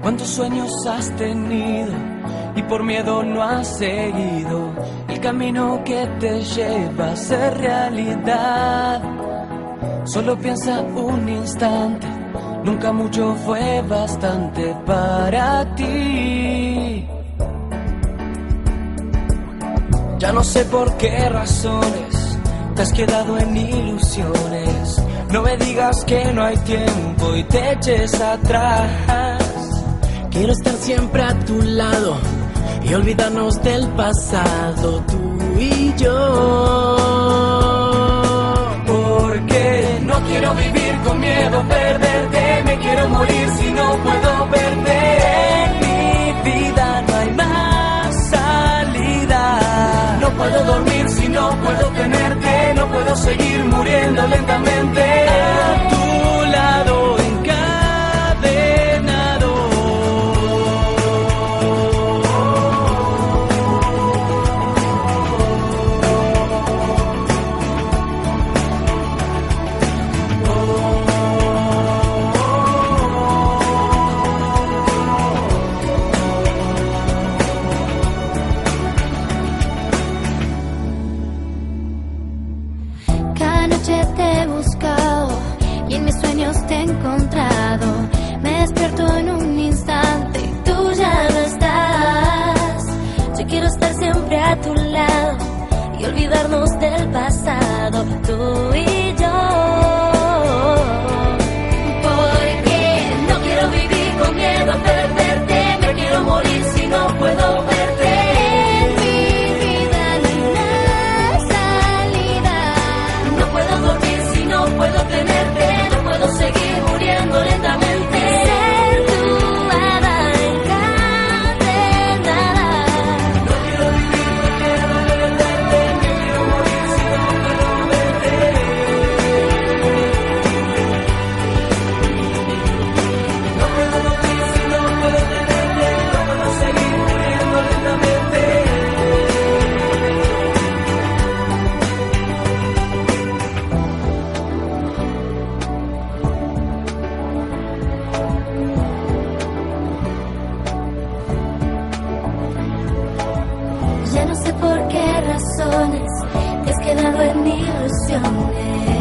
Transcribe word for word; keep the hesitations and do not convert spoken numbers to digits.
¿Cuántos sueños has tenido y por miedo no has seguido el camino que te lleva a ser realidad? Solo piensa un instante, nunca mucho fue bastante para ti. Ya no sé por qué razones te has quedado en ilusiones. No me digas que no hay tiempo y te eches atrás. Quiero estar siempre a tu lado y olvidarnos del pasado, tú y yo. Porque no quiero vivir con miedo a perderte. Me quiero morir si no puedo verte. En mi vida no hay más salida. No puedo dormir si no puedo tenerte. No puedo seguir muriendo lentamente a tu lado encadenado. Cada noche te he buscado y en mis sueños te he encontrado. Me despierto en un instante y tú ya no estás. Yo quiero estar siempre a tu lado y olvidarnos del pasado, tú y yo. Porque no quiero vivir con miedo a perderte. Me quiero morir si no puedo verte. En mi vida no hay más salida. No puedo dormir si no puedo tenerte. No puedo seguir muriendo lentamente. Ser tu hada encadenada. No quiero vivir con miedo a perderte. Me quiero morir si no puedo verte. No puedo dormir si no puedo tenerte. No puedo seguir muriendo lentamente. Ya no sé por qué razones te has quedado en ilusiones.